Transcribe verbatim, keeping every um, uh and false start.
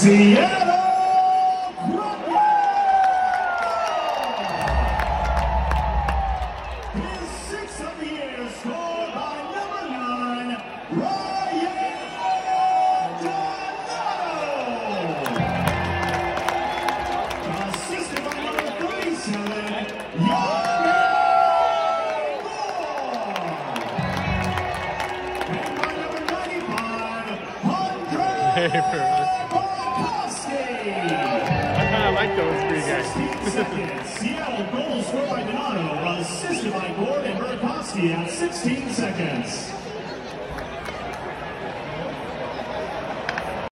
Seattle Kraken. His sixth of the year, scored by number nine, Ryan Donato. Assisted by number thirty-seven, Yanni Moore. And by number ninety-five, Andre. I like those three guys. Seattle goal scored by Donato, assisted by Gordon Burakovsky at sixteen seconds.